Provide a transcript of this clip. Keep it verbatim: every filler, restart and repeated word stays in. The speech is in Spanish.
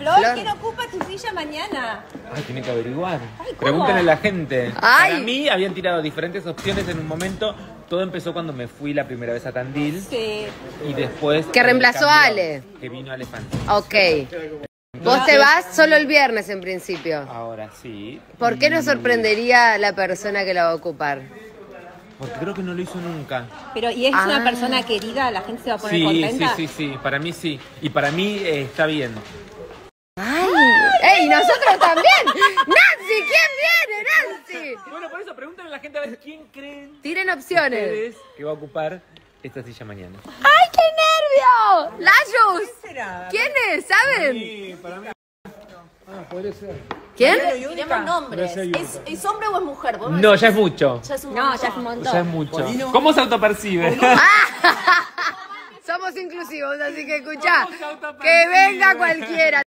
Flor, Flor, ¿quién ocupa tu silla mañana? Ay, tiene que averiguar. Ay, Pregúntenle a la gente. Ay. Para mí habían tirado diferentes opciones en un momento. Todo empezó cuando me fui la primera vez a Tandil. Sí. Y después... Que reemplazó a Ale. Que vino Elefante. Ok. Vos te vas solo el viernes en principio. Ahora sí. ¿Por qué y... nos sorprendería la persona que la va a ocupar? Porque creo que no lo hizo nunca. Pero, ¿y es ah. una persona querida? ¿La gente se va a poner sí, contenta? Sí, sí, sí. Para mí sí. Y para mí eh, está bien. ¡Ay! ¡Ey, nosotros también! ¡Nancy! ¿Quién viene, Nancy? Bueno, por eso pregúntenle a la gente a ver quién creen Tiren opciones. ustedes que va a ocupar esta silla mañana. ¡Ay, qué nervio! ¡Layus! ¿Quién será? ¿Quién es? ¿Saben? Sí, para mí. Ah, puede ser. ¿Quién? Tenemos nombres. ¿Es, ¿Es hombre o es mujer? ¿Vos No, ya es mucho. ya es un No, montón. ya es un montón. Ya es mucho. ¿Cómo se autopercibe? Somos inclusivos, así que escuchá, que venga cualquiera.